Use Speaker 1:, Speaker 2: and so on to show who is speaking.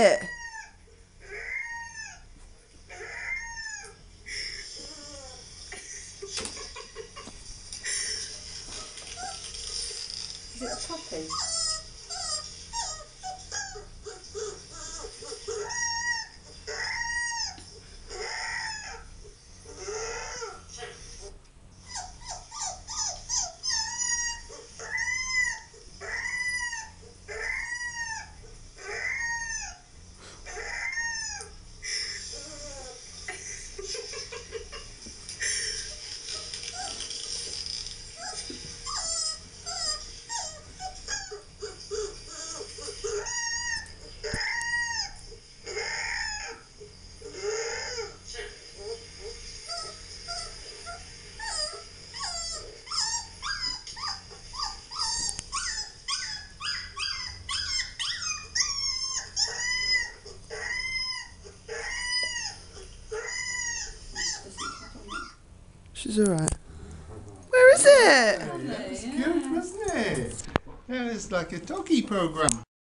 Speaker 1: it? Is it a puppy? She's alright. Where is it?
Speaker 2: That was good, wasn't it? That was like a doggy program.